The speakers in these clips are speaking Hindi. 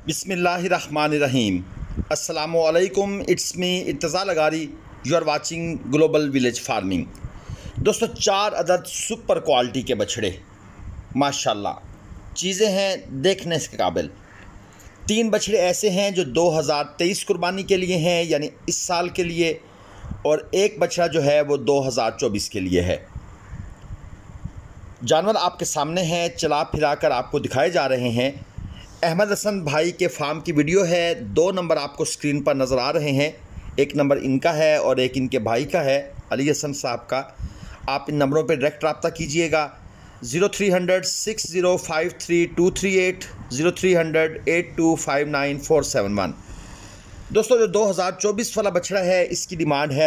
बिस्मिल्लाहिर्रहमानिर्रहीम। अस्सलामुअलैकुम, it's me Irtaza Lagari. You are watching global village farming. दोस्तों, 4 अदद सुपर क्वालिटी के बछड़े माशाल्लाह चीज़ें हैं देखने के काबिल। 3 बछड़े ऐसे हैं जो 2023 कुर्बानी के लिए हैं, यानी इस साल के लिए, और एक बछड़ा जो है वो 2024 के लिए है। जानवर आपके सामने हैं, चला फिरा कर आपको दिखाए जा रहे हैं। अहमद हसन भाई के फार्म की वीडियो है। 2 नंबर आपको स्क्रीन पर नज़र आ रहे हैं। एक नंबर इनका है और एक इनके भाई का है, अली हसन साहब का। आप इन नंबरों पर डायरेक्ट रब्ता कीजिएगा। 0300 6053238, 0300 8259 दोस्तों, जो 2024 वाला बछड़ा है इसकी डिमांड है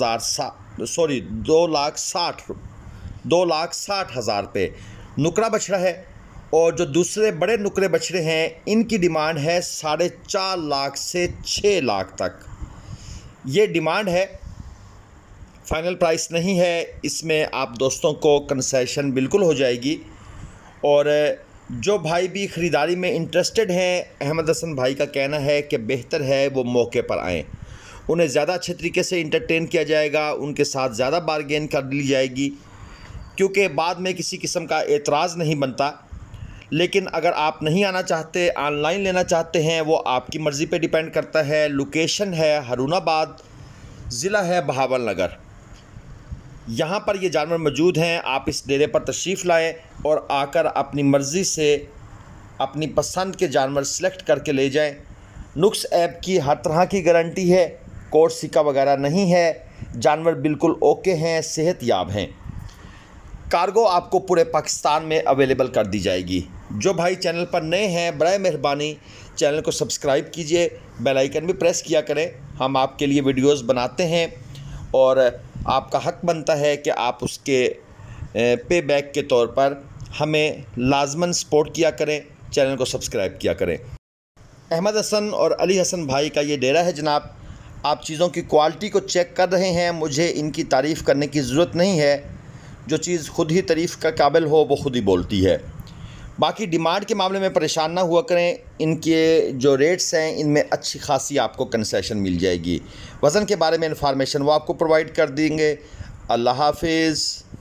2,60,000 रुपये। नुकरा बछड़ा है। और जो दूसरे बड़े नुकरे बछड़े हैं इनकी डिमांड है 4.5 लाख से 6 लाख तक। ये डिमांड है, फाइनल प्राइस नहीं है। इसमें आप दोस्तों को कंसेशन बिल्कुल हो जाएगी। और जो भाई भी ख़रीदारी में इंटरेस्टेड हैं, अहमद हसन भाई का कहना है कि बेहतर है वो मौके पर आएँ। उन्हें ज़्यादा अच्छे तरीके से इंटरटेन किया जाएगा, उनके साथ ज़्यादा बारगेन कर ली जाएगी, क्योंकि बाद में किसी किस्म का एतराज़ नहीं बनता। लेकिन अगर आप नहीं आना चाहते, ऑनलाइन लेना चाहते हैं, वो आपकी मर्ज़ी पे डिपेंड करता है। लोकेशन है हरूनाबाद, ज़िला है बहावलनगर। यहाँ पर ये जानवर मौजूद हैं। आप इस डेरे पर तशरीफ़ लाएं और आकर अपनी मर्ज़ी से अपनी पसंद के जानवर सेलेक्ट करके ले जाएं। नुक्स ऐब की हर तरह की गारंटी है, कोर्ट सिक्का वगैरह नहीं है। जानवर बिल्कुल ओके हैं, सेहतयाब हैं। कार्गो आपको पूरे पाकिस्तान में अवेलेबल कर दी जाएगी। जो भाई चैनल पर नए हैं, बराए मेहरबानी चैनल को सब्सक्राइब कीजिए, बेल आइकन भी प्रेस किया करें। हम आपके लिए वीडियोस बनाते हैं और आपका हक बनता है कि आप उसके पे बैक के तौर पर हमें लाजमन सपोर्ट किया करें, चैनल को सब्सक्राइब किया करें। अहमद हसन और अली हसन भाई का ये डेरा है जनाब। आप चीज़ों की क्वालिटी को चेक कर रहे हैं, मुझे इनकी तारीफ़ करने की ज़रूरत नहीं है। जो चीज़ खुद ही तारीफ़ का काबिल हो वो खुद ही बोलती है। बाकी डिमांड के मामले में परेशान ना हुआ करें। इनके जो रेट्स हैं इनमें अच्छी खासी आपको कंसेशन मिल जाएगी। वज़न के बारे में इंफॉर्मेशन वो आपको प्रोवाइड कर देंगे। अल्लाह हाफिज़।